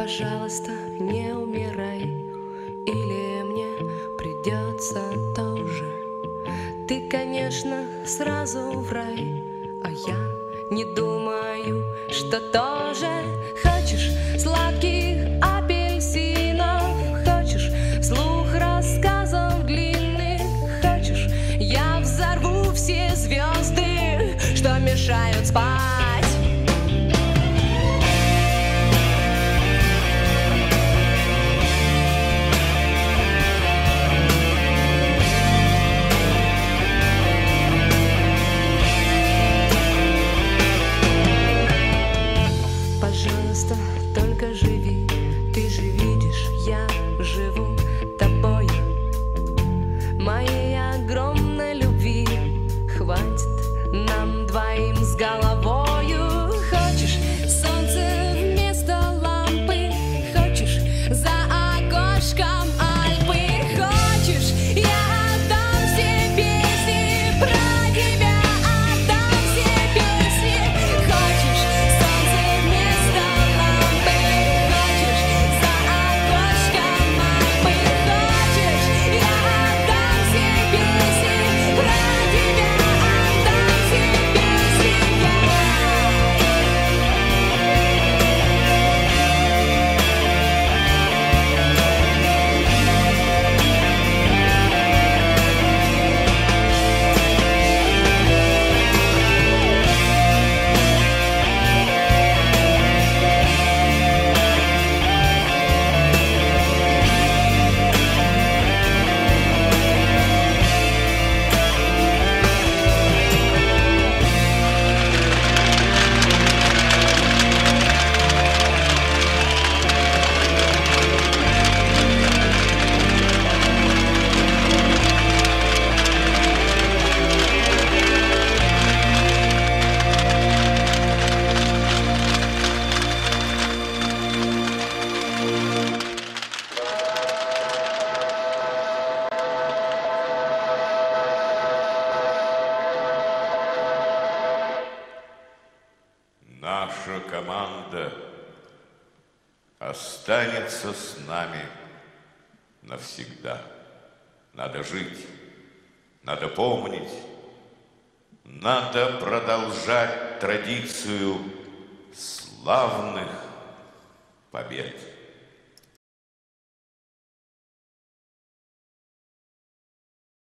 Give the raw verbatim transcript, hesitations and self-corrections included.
Пожалуйста, не умирай, или мне придется тоже. Ты, конечно, сразу в рай, а я не думаю, что тоже. Хочешь сладких апельсинов, хочешь слух рассказов длинных, хочешь я взорву все звезды, что мешают спать. Пожалуйста, только живи, ты же видишь, я живу тобою. Моей огромной любви хватит нам двоим с головою. Хочешь солнце вместо лампы, хочешь за окошком Альпы, хочешь я отдам все песни про тебя, отдам все песни. Хочешь солнце вместо лампы, хочешь за окошком Альпы, хочешь я отдам все песни про тебя, отдам все песни я. Наша команда останется с нами навсегда. Надо жить, надо помнить, надо продолжать традицию славных побед.